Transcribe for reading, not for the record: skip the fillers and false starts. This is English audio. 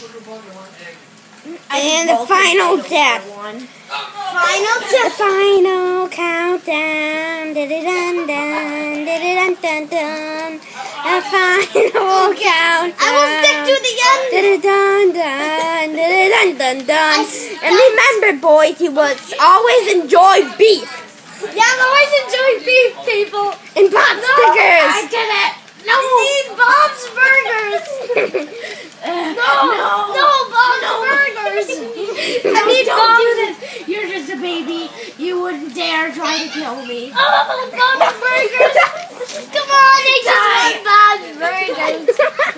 And the final death. The final countdown. Dun-dun-dun, dun-dun-dun-dun. The final countdown. I will stick to the end. Dun-dun-dun, dun-dun-dun-dun. And remember, boys, you must always enjoy beef. Yeah, I always enjoy beef, people. And pot stickers. I did it. No. We need Bob's Burgers. No, Bob's Burgers. I need Bob's. You're just a baby. You wouldn't dare try to kill me. Bob's Burgers. Come on, they just want Bob's Burgers.